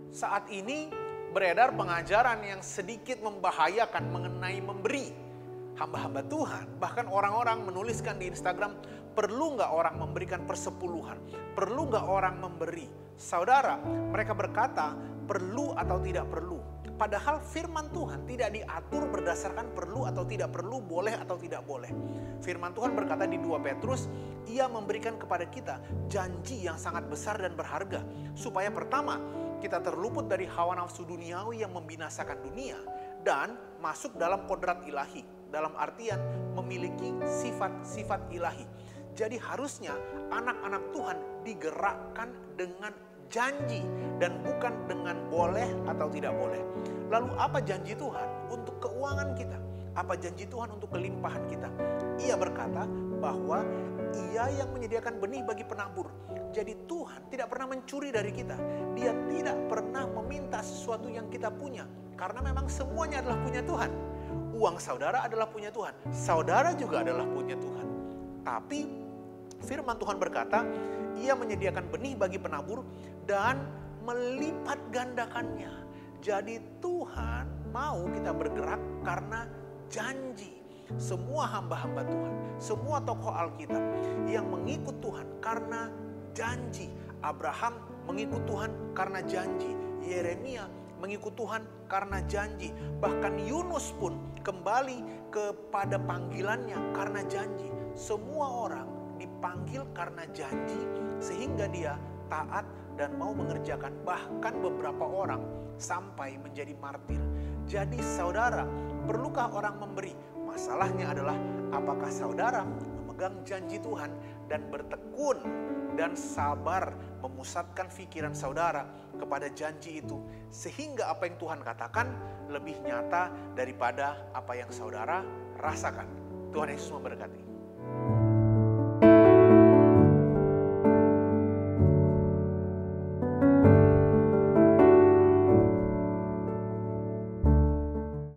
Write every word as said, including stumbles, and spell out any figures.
Saat ini beredar pengajaran yang sedikit membahayakan mengenai memberi. Hamba-hamba Tuhan, bahkan orang-orang menuliskan di Instagram, perlu nggak orang memberikan persepuluhan? Perlu nggak orang memberi? Saudara, mereka berkata perlu atau tidak perlu. Padahal firman Tuhan tidak diatur berdasarkan perlu atau tidak perlu, boleh atau tidak boleh. Firman Tuhan berkata di dua Petrus, Ia memberikan kepada kita janji yang sangat besar dan berharga. Supaya pertama, kita terluput dari hawa nafsu duniawi yang membinasakan dunia dan masuk dalam kodrat ilahi. Dalam artian memiliki sifat-sifat ilahi. Jadi harusnya anak-anak Tuhan digerakkan dengan janji dan bukan dengan boleh atau tidak boleh. Lalu apa janji Tuhan untuk keuangan kita? Apa janji Tuhan untuk kelimpahan kita? Ia berkata bahwa Ia yang menyediakan benih bagi penabur. Jadi Tuhan tidak pernah mencuri dari kita. Dia tidak pernah meminta sesuatu yang kita punya. Karena memang semuanya adalah punya Tuhan. Uang saudara adalah punya Tuhan. Saudara juga adalah punya Tuhan. Tapi firman Tuhan berkata, Ia menyediakan benih bagi penabur dan melipat gandakannya. Jadi Tuhan mau kita bergerak karena janji. Semua hamba-hamba Tuhan, semua tokoh Alkitab yang mengikut Tuhan karena janji. Abraham mengikut Tuhan karena janji. Yeremia mengikut Tuhan karena janji. Bahkan Yunus pun kembali kepada panggilannya karena janji. Semua orang dipanggil karena janji sehingga dia taat dan mau mengerjakan. Bahkan beberapa orang sampai menjadi martir. Jadi saudara, perlukah orang memberi? Masalahnya adalah apakah saudara memegang janji Tuhan dan bertekun dan sabar memusatkan pikiran saudara kepada janji itu. Sehingga apa yang Tuhan katakan lebih nyata daripada apa yang saudara rasakan. Tuhan Yesus memberkati.